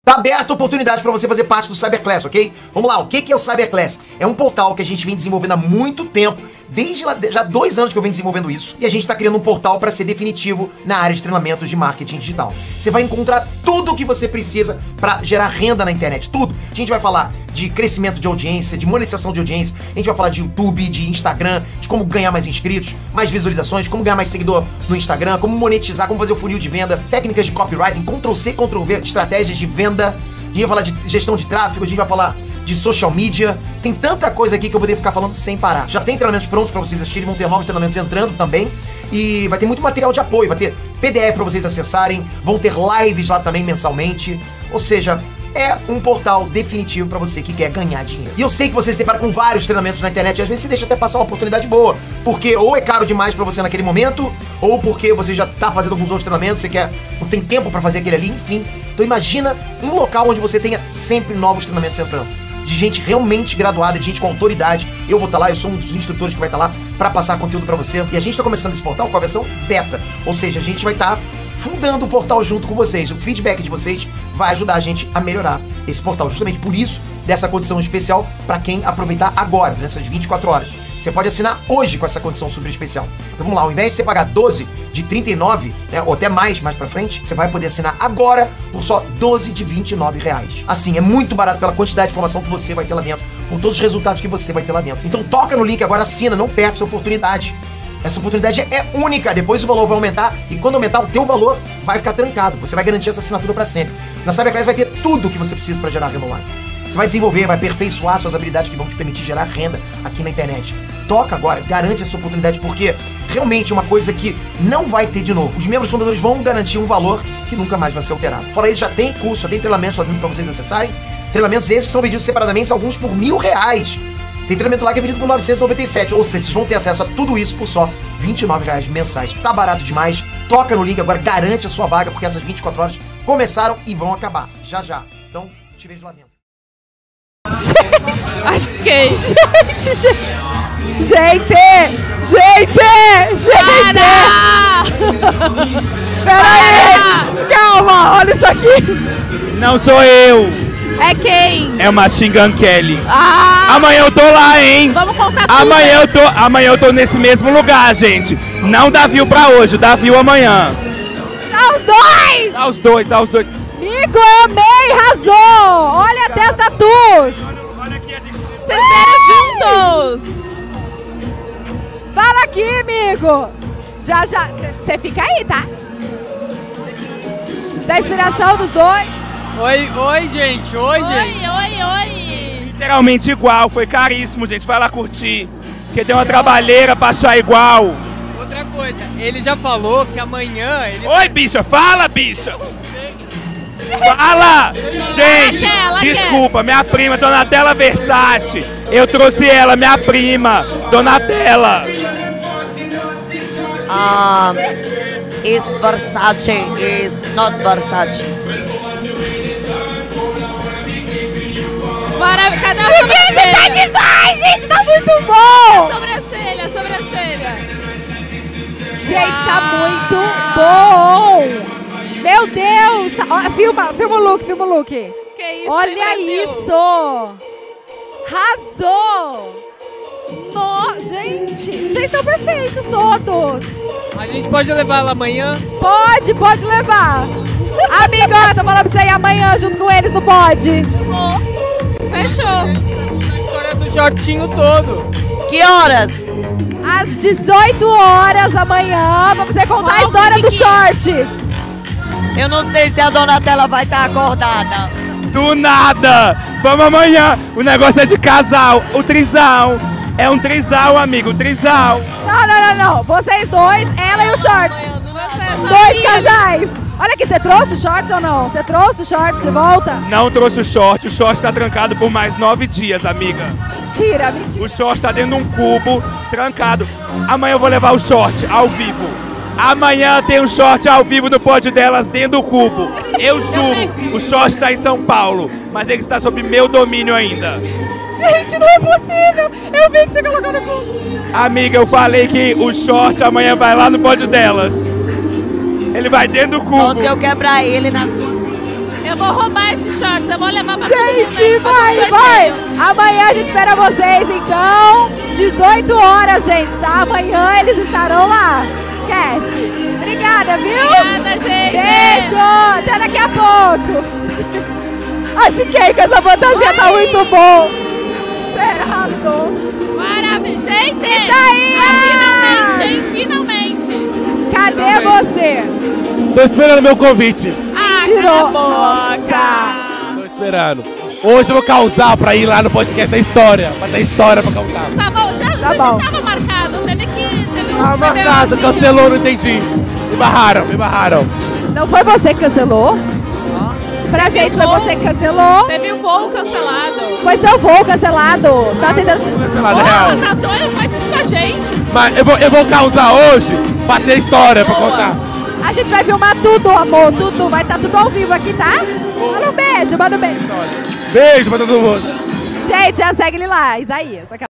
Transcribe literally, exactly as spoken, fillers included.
Tá aberta a oportunidade para você fazer parte do Cyberclass, ok? Vamos lá, o que que é o Cyberclass? É um portal que a gente vem desenvolvendo há muito tempo, desde lá, já dois anos que eu venho desenvolvendo isso, e a gente tá criando um portal para ser definitivo na área de treinamentos de marketing digital. Você vai encontrar tudo o que você precisa para gerar renda na internet, tudo. A gente vai falar de crescimento de audiência, de monetização de audiência, a gente vai falar de YouTube, de Instagram, de como ganhar mais inscritos, mais visualizações, como ganhar mais seguidor no Instagram, como monetizar, como fazer o funil de venda, técnicas de copywriting, control C, control V, estratégias de venda. A gente vai falar de gestão de tráfego, a gente vai falar de social media. Tem tanta coisa aqui que eu poderia ficar falando sem parar. Já tem treinamentos prontos para vocês assistirem, vão ter novos treinamentos entrando também. E vai ter muito material de apoio, vai ter P D F para vocês acessarem, vão ter lives lá também mensalmente. Ou seja, é um portal definitivo para você que quer ganhar dinheiro. E eu sei que você se depara com vários treinamentos na internet e às vezes você deixa até passar uma oportunidade boa, porque ou é caro demais para você naquele momento, ou porque você já tá fazendo alguns outros treinamentos, você quer, não tem tempo para fazer aquele ali, enfim. Então imagina um local onde você tenha sempre novos treinamentos entrando, de gente realmente graduada, de gente com autoridade. Eu vou estar lá, eu sou um dos instrutores que vai estar lá para passar conteúdo para você. E a gente está começando esse portal com a versão beta, ou seja, a gente vai estar fundando o portal junto com vocês. O feedback de vocês vai ajudar a gente a melhorar esse portal. Justamente por isso, dessa condição especial para quem aproveitar agora, nessas vinte e quatro horas. Você pode assinar hoje com essa condição super especial. Então vamos lá, ao invés de você pagar doze de trinta e nove, né, ou até mais, mais pra frente, você vai poder assinar agora por só doze de vinte e nove reais. Assim, é muito barato pela quantidade de informação que você vai ter lá dentro, por todos os resultados que você vai ter lá dentro. Então toca no link agora, assina, não perde essa oportunidade. Essa oportunidade é única, depois o valor vai aumentar e quando aumentar o teu valor vai ficar trancado. Você vai garantir essa assinatura para sempre. Na Cyberclass vai ter tudo o que você precisa para gerar renda online. Você vai desenvolver, vai aperfeiçoar suas habilidades que vão te permitir gerar renda aqui na internet. Toca agora, garante essa oportunidade porque realmente é uma coisa que não vai ter de novo. Os membros fundadores vão garantir um valor que nunca mais vai ser alterado. Fora isso, já tem curso, já tem treinamentos lá dentro para vocês acessarem. Treinamentos esses que são vendidos separadamente, alguns por mil reais. Tem treinamento lá que é vendido por novecentos e noventa e sete, ou seja, vocês vão ter acesso a tudo isso por só vinte e nove reais mensais. Tá barato demais, toca no link agora, garante a sua vaga, porque essas vinte e quatro horas começaram e vão acabar, já já. Então, te vejo lá dentro. Gente, acho que é isso. Gente, gente, gente, gente. Pera aí, calma, olha isso aqui. Não sou eu. É quem? É o Machine Gun Kelly. Ah! Amanhã eu tô lá, hein? Vamos contar tudo. Amanhã eu tô, amanhã eu tô nesse mesmo lugar, gente. Não dá view pra hoje, dá view amanhã. Dá os dois! Dá os dois, dá os dois. Amigo, eu amei, arrasou! Olha a testa tus! Vocês vieram juntos! Fala aqui, amigo! Já, já, você fica aí, tá? Da inspiração dos dois. Oi, oi, gente, oi, Oi, gente. oi, oi! Literalmente igual, foi caríssimo, gente. Vai lá curtir. Porque tem uma trabalheira pra achar igual. Outra coisa, ele já falou que amanhã ele Oi, bicha, fala, bicha! Fala! Gente, Ela quer, ela desculpa, minha prima, Donatella Versace. Eu trouxe ela, minha prima, Donatella. Um, is Versace, is not Versace. Maravilha, cadê a sobrancelha? Tá demais, gente, tá muito bom! A sobrancelha, a sobrancelha. Gente, tá muito bom! Meu Deus! Tá, ó, filma, filma o look, filma o look. Que isso, olha isso! Arrasou! No, gente, vocês estão perfeitos todos! A gente pode levar ela amanhã? Pode, pode levar! Amigo, eu tô falando pra você ir amanhã junto com eles, não pode? Fechou! A história do shortinho todo. Que horas? Às dezoito horas amanhã, pra você contar a história dos shorts! Eu não sei se a Donatella vai estar acordada. Do nada! Vamos amanhã! O negócio é de casal, o trisal. É um trisal, amigo, trisal. Não, não, não, não. Vocês dois, ela e os shorts. Dois casais. Olha aqui, você trouxe os shorts ou não? Você trouxe os shorts de volta? Não trouxe o short, o short tá trancado por mais nove dias, amiga. Mentira, mentira. O short tá dentro de um cubo, trancado. Amanhã eu vou levar o short ao vivo. Amanhã tem um short ao vivo no pod delas dentro do cubo. Eu juro, o short tá em São Paulo, mas ele está sob meu domínio ainda. Gente, não é possível. Eu vi que você colocou no cubo. Amiga, eu falei que o short amanhã vai lá no pod delas. Ele vai dentro do cubo. Só se eu quebrar ele na sua. Eu vou roubar esses shorts, eu vou levar pra Gente, vai, vai! Amanhã a gente espera vocês, então. dezoito horas, gente, tá? Amanhã eles estarão lá. Esquece. Obrigada, viu? Obrigada, gente. Beijo. Até daqui a pouco. Achei que essa fantasia Oi. tá muito bom. Você arrasou. Maravilha, gente. E daí? Ah, finalmente, hein? Finalmente. Cadê você? Tô esperando meu convite. Ah, Tirou. cala a boca. Tô esperando. Hoje eu vou causar pra ir lá no podcast da história. Pra ter história pra causar. Tá bom, já, Tá você bom. já tava marcado. Teve que... Teve um Ah, marcado, P B O zinho. cancelou, não entendi. Me barraram, me barraram. Não foi você que cancelou? Pra gente, foi você que cancelou. Teve um voo cancelado. Foi seu voo cancelado. Você tava tentando... Cancelado, é Porra, real. tá doido? Faz isso com a gente. Mas eu vou, eu vou causar hoje pra ter história pra Boa. contar. A gente vai filmar tudo, amor. Tudo. Vai estar tudo ao vivo aqui, tá? Manda um beijo, manda um beijo. Beijo pra todo mundo. Gente, já segue ele lá, Isaías.